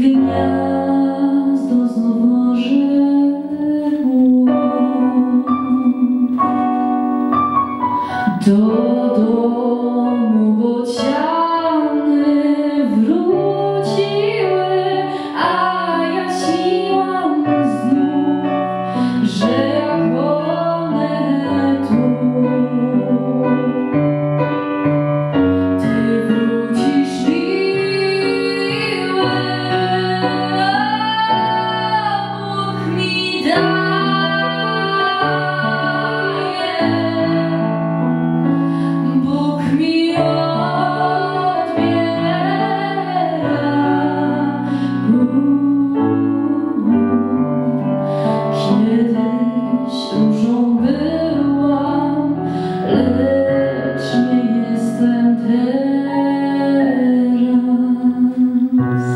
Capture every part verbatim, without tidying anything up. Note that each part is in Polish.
gniazdo znów ożyło. Do domu bociany wróciły, a ja śniłam znów, że jak one tu. Ty wrócisz miły, Bóg mi daje, Bóg mi odbiera. Kiedyś różą byłam, lecz nie jestem teraz.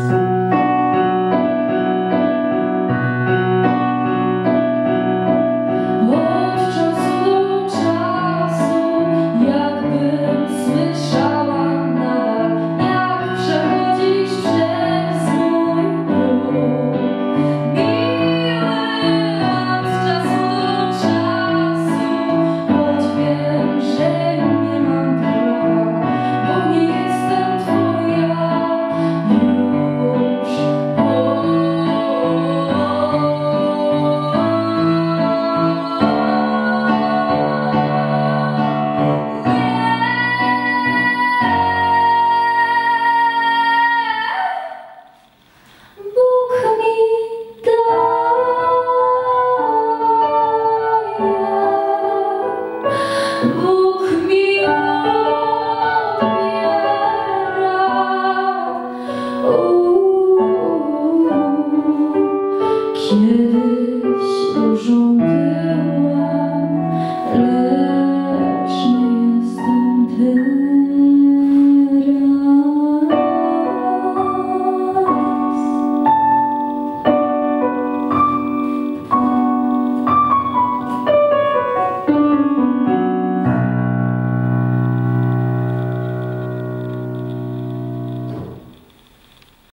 Od czasu do czasu jakbym słyszała nadal, jak przechodzisz przez mój próg. Miły, od czasu do czasu, choć wiem, że nie mam prawa, bo nie jestem twoja już. Bóg mi daje, Bóg mi odbiera. Uuu, kiedy